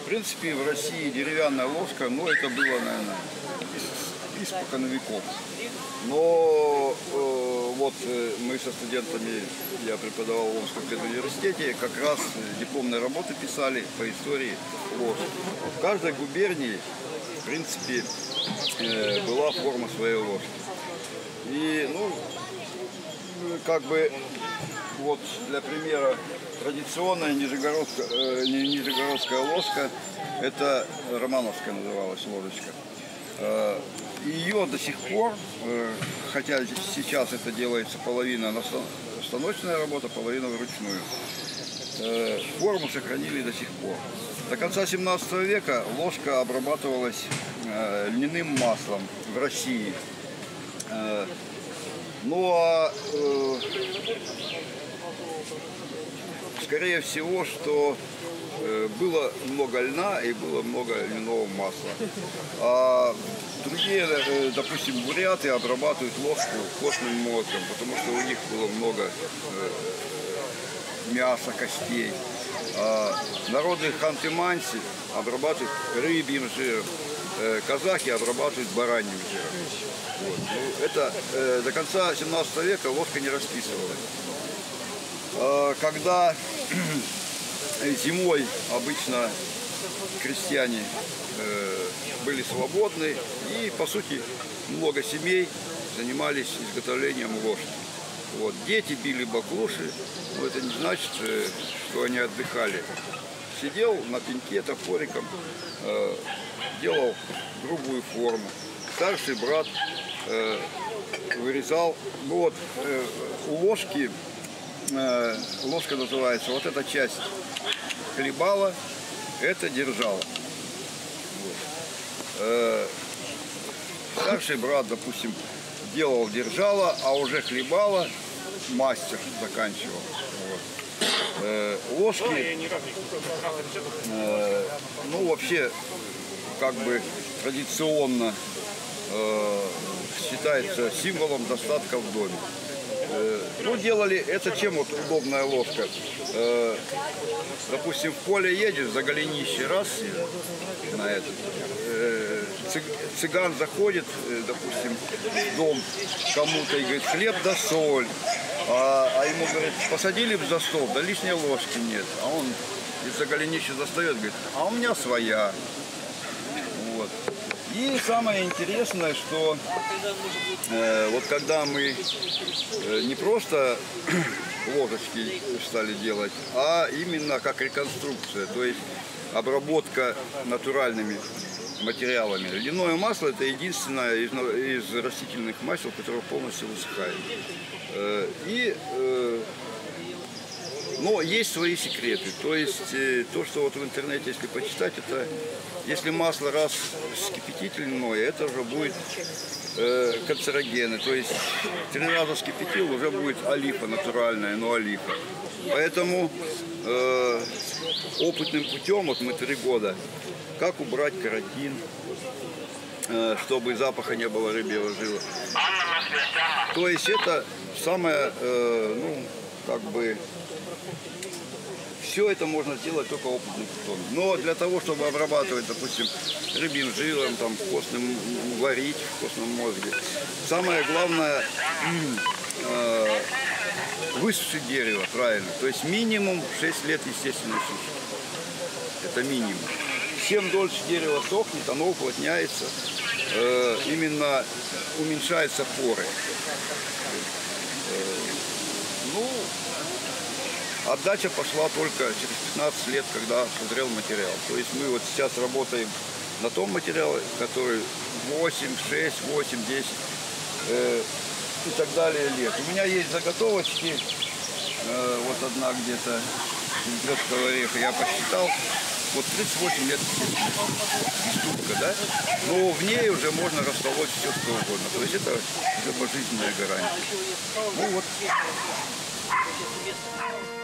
принципе, в России деревянная ложка, но это было, наверное, испокон веков. Но вот мы со студентами, я преподавал в Омском педуниверситете, как раз дипломные работы писали по истории ложки. В каждой губернии, в принципе, была форма своей ложки. И, ну, как бы, вот для примера, традиционная нижегородская ложка, это романовская называлась ложечка. Ее до сих пор, хотя сейчас это делается половина станочная работа, половина вручную, форму сохранили до сих пор. До конца 17 века ложка обрабатывалась льняным маслом в России. Ну а скорее всего, что было много льна и было много льняного масла. А другие, допустим, буряты обрабатывают ложку костным мозгом, потому что у них было много мяса, костей. А народы Ханты-Манси обрабатывают рыбьим жиром, казахи обрабатывают бараньим жиром. Вот. Ну, это до конца 17 века ложка не расписывалась. Когда зимой обычно крестьяне были свободны и, по сути, много семей занимались изготовлением ложки. Вот. Дети били баклуши, но это не значит, что они отдыхали. Сидел на пеньке топориком, делал грубую форму. Старший брат вырезал. Ну, вот, у ложки, ложка называется, вот эта часть хлебала, это держала. Вот. Старший брат, допустим, делал держала, а уже хлебала мастер заканчивал. Вот. Ложки, ну вообще, как бы традиционно считается символом достатка в доме. Ну, делали это чем вот удобная ложка. Допустим, в поле едешь, за голенище раз на этот. Цыган заходит, допустим, в дом кому-то и говорит: хлеб да соль. А ему говорят: посадили бы за стол, да лишней ложки нет. А он из-за голенища достает, говорит: а у меня своя. Вот. И самое интересное, что вот когда мы не просто ложечки стали делать, а именно как реконструкция, то есть обработка натуральными материалами. Льняное масло – это единственное из растительных масел, которое полностью высыхает. Но есть свои секреты. То есть то, что вот в интернете, если почитать, это если масло раз вскипятить льняное, это уже будет канцерогены. То есть 3 раза вскипятил, уже будет олифа натуральная, но олифа. Поэтому опытным путем, вот мы 3 года, как убрать каротин, чтобы запаха не было рыбьего жира. То есть это самое, ну, как бы, все это можно сделать только опытным путем. Но для того, чтобы обрабатывать, допустим, рыбьим жиром, там, костным, варить в костном мозге, самое главное высушить дерево правильно. То есть минимум 6 лет естественной сушки. Это минимум. Чем дольше дерево сохнет, оно уплотняется, именно уменьшаются поры. Ну, отдача пошла только через 15 лет, когда созрел материал. То есть мы вот сейчас работаем на том материале, который 8, 6, 8, 10 и так далее лет. У меня есть заготовочки, вот одна где-то из грецкого ореха, я посчитал, вот 38 лет штука, да? Но в ней уже можно расколоть все, что угодно. То есть это уже пожизненная гарантия. Ну вот.